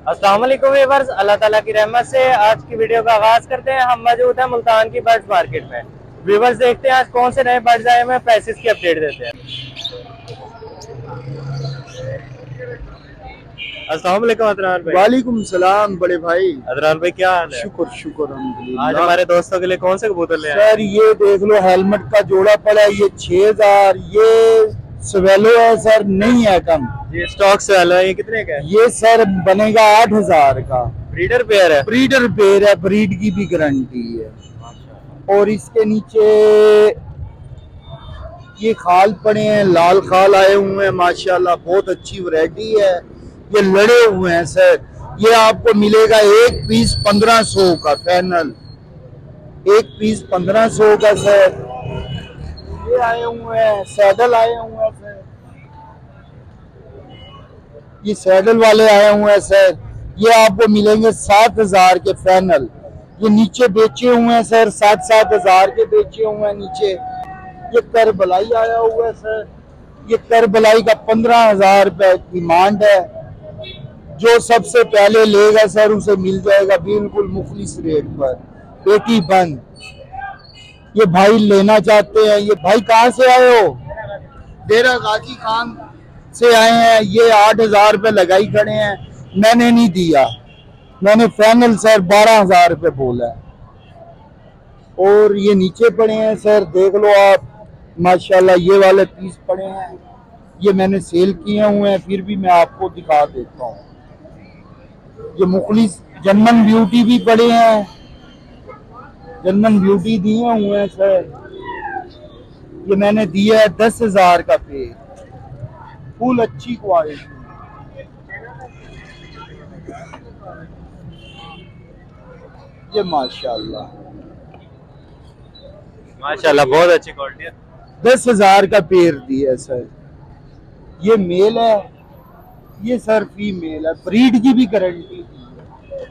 अस्सलाम वालेकुम व्यूअर्स, अल्लाह ताला की रहमत से आज की वीडियो का आगाज करते हैं। हम मौजूद हैं मुल्तान की बर्ड्स मार्केट में। व्यूअर्स देखते हैं आज कौन से नए बर्ड्स आए हैं, प्राइसेस की अपडेट देते हैं। अस्सलाम वालेकुम अदनान भाई। वालेकुम सलाम बड़े भाई। अदनान भाई क्या हाल है? शुक्र शुक्र आज अल्हम्दुलिल्लाह। हमारे दोस्तों के लिए कौन से कबूतर ले आए? सर ये देख लो हेलमेट का जोड़ा पड़ा है, ये 6000। ये स्वेलो है सर, नहीं है कम। ये स्टॉक से वाला है, ये कितने का है? ये सर बनेगा 8000 का। ब्रीडर पेयर है? ब्रीडर पेयर है, ब्रीड की भी गारंटी है। और इसके नीचे ये खाल पड़े हैं, लाल खाल आए हुए हैं माशाल्लाह, बहुत अच्छी वैरायटी है। ये लड़े हुए हैं सर। ये आपको मिलेगा एक पीस 1500 का फाइनल, एक पीस 1500 का सर। ये आए हुए हैं सैडल आए हुए हैं सर, ये सैडल वाले आए हुए हैं सर। ये आपको मिलेंगे 7000 के फाइनल। ये नीचे बेचे हुए हैं सर, 7-7 के बेचे हुए हैं नीचे। ये करबलाई आया हुआ है सर, ये करबलाई का 15000 रुपए डिमांड है। जो सबसे पहले लेगा सर उसे मिल जाएगा बिल्कुल मुखलिस रेट पर, पेटी बंद। ये भाई लेना चाहते हैं। ये भाई कहाँ से आए हो? डेरा गाजी खान से आए हैं। ये 8000 रुपए लगाई खड़े हैं, मैंने नहीं दिया, मैंने फाइनल सर 12000 रुपए बोला है। और ये नीचे पड़े हैं सर, देख लो आप माशाल्लाह। ये वाले पीस पड़े हैं, ये मैंने सेल किए हुए हैं, फिर भी मैं आपको दिखा देता हूँ। ये मुखलिस जर्मन ब्यूटी भी पड़े हैं, जर्मन ब्यूटी दिए हुए हैं सर। ये मैंने दिया है 10000 का पेड़, फुल अच्छी क्वालिटी। ये माशाल्लाह माशाल्लाह बहुत अच्छी क्वालिटी है। 10000 का पेड़ दिया सर। ये मेल है, ये सर फीमेल है, ब्रीड की भी गारंटी दी है।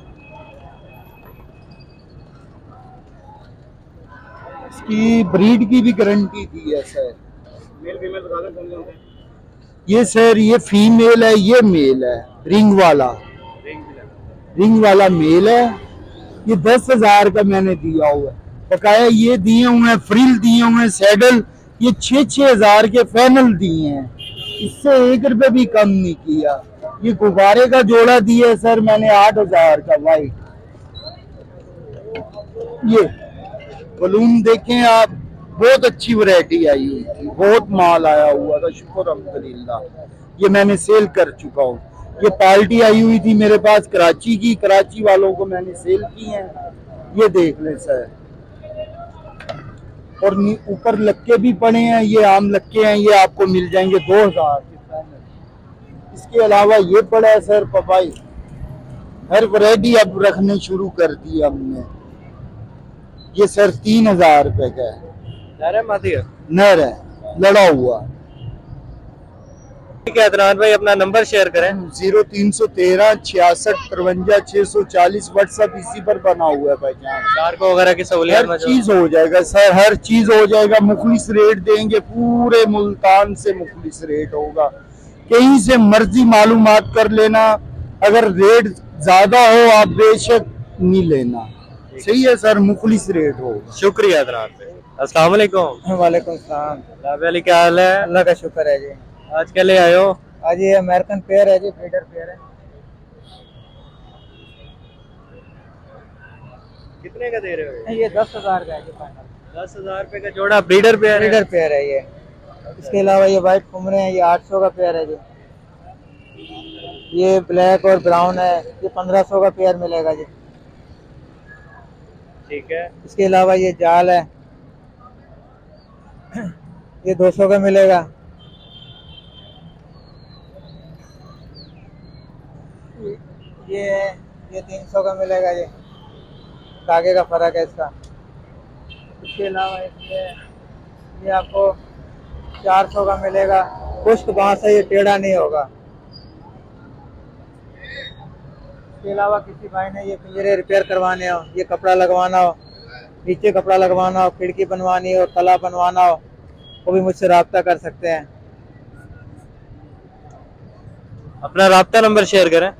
इसकी ब्रीड की भी गारंटी दी है सर। मेल फीमेल बता दें कौन कौन से? ये सर ये फीमेल है, ये मेल है, रिंग वाला, रिंग वाला मेल है। ये 10000 का मैंने दिया हुआ है बकाया। ये दिए हुए हैं फ्रिल दिए हुए हैं सैडल, ये 6-6000 के फाइनल दिए हैं, इससे 1 रुपए भी कम नहीं किया। ये गुब्बारे का जोड़ा दिया है सर मैंने 8000 का वाइट। ये बलून देखें आप, बहुत अच्छी वैरायटी आई हुई थी, बहुत माल आया हुआ था, शुक्र अल्हम्दुलिल्लाह। ये मैंने सेल कर चुका हूँ। ये पार्टी आई हुई थी मेरे पास कराची की, कराची वालों को मैंने सेल की है। ये देख लें सर। और ऊपर लक्के भी पड़े हैं, ये आम लक्के हैं, ये आपको मिल जाएंगे 2000 के फाइनल। इसके अलावा ये पड़ा है सर पपाई, हर वैरायटी अब रखने शुरू कर दी हमने। ये सर 3000 रुपए का है, नर है, लड़ा हुआ। ठीक है अदनान भाई, अपना नंबर शेयर करें। 0313 66 53 640 व्हाट्सएप इसी पर बना हुआ है भाई जान। कार्गो वगैरह की सहूलियत हर चीज हो जाएगा सर, हर चीज हो जाएगा। मुखलिस रेट देंगे, पूरे मुल्तान से मुखलिस रेट होगा। कहीं से मर्जी मालूमात कर लेना, अगर रेट ज्यादा हो आप बेशक नहीं लेना। सही है सर, मुखलिस रेट होगा। शुक्रिया अदनान भाई। अस्सलाम वालेकुम। वालेकुम सलाम। क्या हाल है? अल्लाह का शुक्र है जी। आज क्या ले आए हो? आज ये अमेरिकन पेयर है जी, ब्रीडर पेयर है। कितने का दे रहे हो? ये 10000 का है जी फाइनल। 10000 रुपए का जोड़ा ब्रीडर पेयर है? ब्रीडर पेयर है ये। इसके अलावा ये वाइट कुमरे हैं, ये 800 का पेयर है जी। ये ब्लैक और ब्राउन है, ये 1500 का पेयर मिलेगा जी। ठीक है। इसके अलावा ये जाल है, ये 200 का मिलेगा। ये 300 का मिलेगा जी, धागे का फर्क है इसका। इसके अलावा इसमें ये आपको 400 का मिलेगा। खुश्क बांस है, ये टेढ़ा नहीं होगा। इसके अलावा किसी भाई ने ये पिंजरे रिपेयर करवाने हो, ये कपड़ा लगवाना हो, नीचे कपड़ा लगवाना हो, खिड़की बनवानी हो, तला बनवाना हो, वो भी मुझसे रब्ता कर सकते हैं। अपना राब्ता नंबर शेयर करें।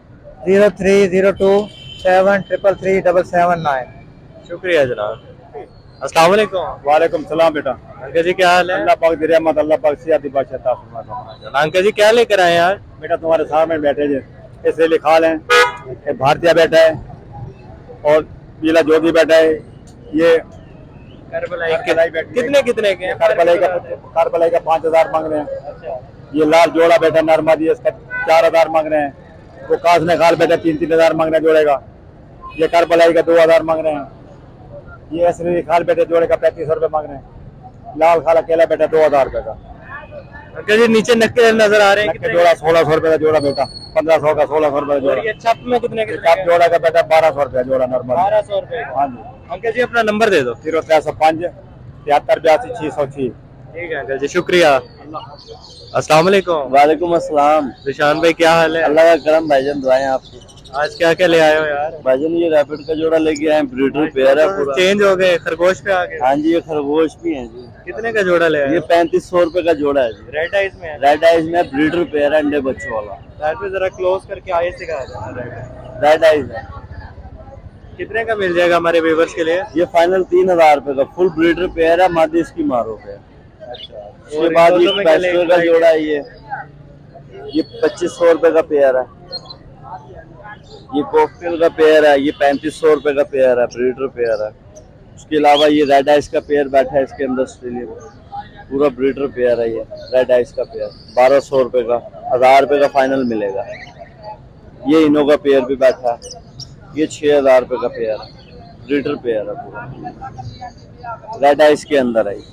0302733379। शुक्रिया जनाब। अस्सलाम वालेकुम। वालेकुम सलाम बेटा। अंकल जी क्या हाल है? अल्लाह पाक दी रहमत, अल्लाह पाक सियाती बादशाह अता फरमाए। अंकल जी क्या लेकर आए आज? बेटा तुम्हारे सामने बैठे जे इसलिए खाल हैं, एक भारतीय बैठा है और पीला जोगी बैठा है। ये करबलाई करबलाई बैठी है। कितने कितने के हैं? करबलाई का 5000 मांग रहे हैं। ये लाल जोड़ा बैठा नरमदी, इसका 4000 मांग रहे हैं। वो कास ने खाल बैठा 3-3000 मांग रहे हैं जोड़े का। ये करबलाई का 2000 मांग रहे हैं। ये असली खाल बैठे जोड़े का 3500 रुपये मांग रहे हैं। लाल खाल अकेला बैठा 2000 रुपये का। अंकल जी नीचे नक्के नजर आ रहे हैं नक्के जोड़ा 1600 रुपये का जोड़ा बेटा, 1500 का 1600 रुपये का और जोड़ा। ये छप में कितने के? छाप जोड़ा का बेटा 1200 रुपया जोड़ा नॉर्मल। 1200 रुपए। हाँ जी। अंकल जी अपना नंबर दे दो। 0305 7382 606। ठीक है अंकल जी शुक्रिया। अस्सलाम वालेकुम। वालेकुम अस्सलाम। रिशान भाई क्या हाल है? अल्लाह का करम भाईजान, दुआएं आपकी। आज क्या क्या ले आए हो यार? भाईजान ये रैपिड का जोड़ा लेके आए, ब्रीडर पेयर है पूरा। चेंज हो गए, खरगोश पे आ गए। हाँ जी, ये खरगोश भी है जी। कितने का जोड़ा ले आए? ये 3500 रुपए का जोड़ा है जी। रेड आइज में है। रेड आइज में ब्रीडर पेयर है, अंडे बच्चों वाला। साइड पे जरा क्लोज करके आगे से कहा रेड आइज है। कितने का मिल जाएगा हमारे व्यूवर्स के लिए? ये फाइनल 3000 रुपए का फुल ब्रीडर पेयर है, मादी इसकी मारो पे। अच्छा। उसके बाद ये पैसों का जोड़ा है, ये 2500 रुपए का पेयर है। ये कॉकटेल का पेयर है, ये 3500 रुपए का पेयर है, ब्रीडर पेयर है। उसके अलावा ये रेड आइस का पेयर बैठा है इसके अंदर, ऑस्ट्रेलिया में पूरा ब्रीडर पेयर है। ये रेड आइस का पेयर 1200 रुपए का, 1000 रुपए का फाइनल मिलेगा। ये इनो का पेयर भी बैठा है, ये 6000 रुपए का पेयर है, ब्रीडर पेयर है पूरा, रेड आइस के अंदर है।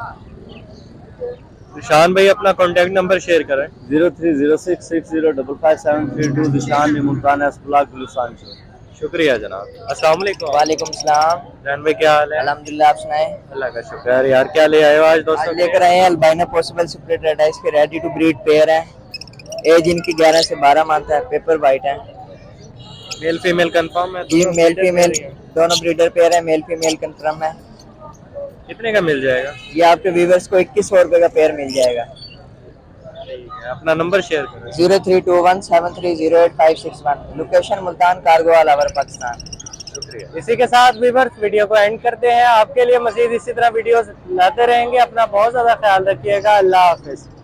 निशान भाई अपना कांटेक्ट नंबर शेयर करें। 0306605572। निशान मुल्तान अस्पलाक गुलिस्तान से। शुक्रिया जनाब। अस्सलाम वालेकुम। वालेकुम सलाम। जान भाई क्या हाल है? अल्हम्दुलिल्लाह, आप सुनाए? अल्लाह का शुक्र है। यार क्या ले आए हो आज दोस्तों? आज लेकर आए हैं albino possible split red eyes के रेडी टू ब्रीड पेयर है। एज इनकी 11 से 12 मंथ है, पेपर वाइट है। मेल फीमेल कंफर्म है? जी मेल फीमेल दोनों ब्रीडर पेयर है, मेल फीमेल कंफर्म है। कितने का मिल जाएगा? ये आपके व्यूवर्स को 2100 रुपए का पेयर मिल जाएगा। ठीक है, अपना नंबर शेयर करें। 032173085661। Location Multan, cargo all over Pakistan. शुक्रिया। इसी के साथ व्यूअर्स वीडियो को एंड करते हैं। आपके लिए मजीद इसी तरह वीडियोस लाते रहेंगे। अपना बहुत ज्यादा ख्याल रखिएगा। अल्लाह हाफिज।